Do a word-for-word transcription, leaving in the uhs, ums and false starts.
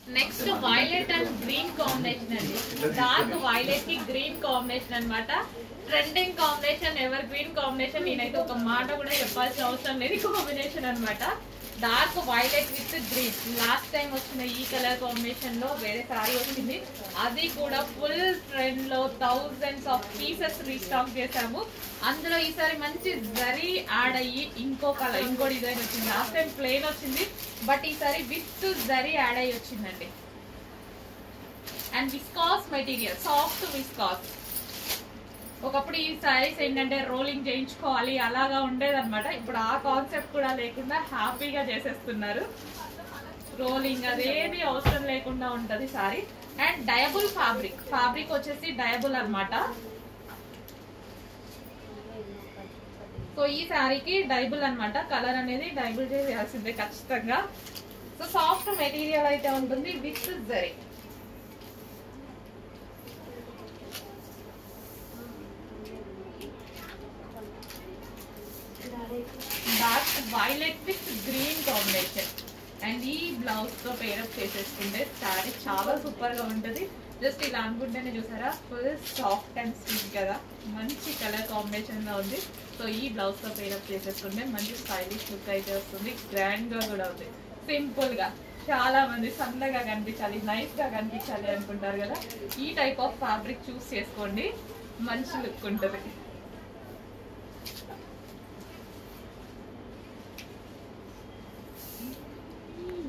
Next violet and green combination అండి. Dark violet కి green combination అన్నమాట. Trending combination, evergreen combination. నేనైతే ఒక మాట కూడా చెప్పాల్సిన అవసరం లేదు. కాంబినేషన్ అన్నమాట dark violet with green. Last time వచ్చిన ఈ కలర్ కాంబినేషన్ లో వేరే సారీ వచ్చింది, అది కూడా ఫుల్ ట్రెండ్ లో థౌజండ్స్ ఆఫ్ పీసెస్ రీస్టాక్ చేసాము. అందులో ఈసారి మంచి జరీ యాడ్ అయ్యి ఇంకో కలర్, ఇంకో డిజైన్ వచ్చింది. లాస్ట్ టైం ప్లెయిన్ వచ్చింది, బట్ ఈసారి విత్ జరీ యాడ్ అయ్యి వచ్చిందండి. And viscose material, soft viscose. ఒకప్పుడు ఈ సారీస్ ఏంటంటే రోలింగ్ చేయించుకోవాలి అలాగా ఉండేదన్నమాట. ఇప్పుడు ఆ కాన్సెప్ట్ కూడా లేకుండా హ్యాపీగా చేసేస్తున్నారు. రోలింగ్ అదేమి అవసరం లేకుండా ఉంటది sari. And dyeable fabric, fabric వచ్చేసి డయబుల్ అన్నమాట. సో ఈ సారీకి డైబుల్ అన్నమాట. కలర్ అనేది డైబుల్ చేయాల్సిందే ఖచ్చితంగా. సో సాఫ్ట్ మెటీరియల్ అయితే ఉంటుంది with zari. Dark violet with green combination. And ఈ బ్లౌజ్ తో పేరప్ చేసేసుకుంటే సారీ చాలా సూపర్ గా ఉంటుంది. జస్ట్ ఇలా అనుకుంటేనే చూసారా ఫుల్ సాఫ్ట్ అండ్ స్వీట్ కదా, మంచి కలర్ కాంబినేషన్ గా ఉంది. సో ఈ బ్లౌజ్ తో పేరప్ చేసేసుకుంటే మంచి స్టైలిష్ లుక్ అయితే వస్తుంది. గ్రాండ్ గా కూడా ఉంది. సింపుల్ గా చాలా మంది సన్నగా కనిపించాలి, నైస్ గా కనిపించాలి అనుకుంటారు కదా, ఈ టైప్ ఆఫ్ ఫ్యాబ్రిక్ చూస్ చేసుకోండి, మంచి లుక్ ఉంటుంది.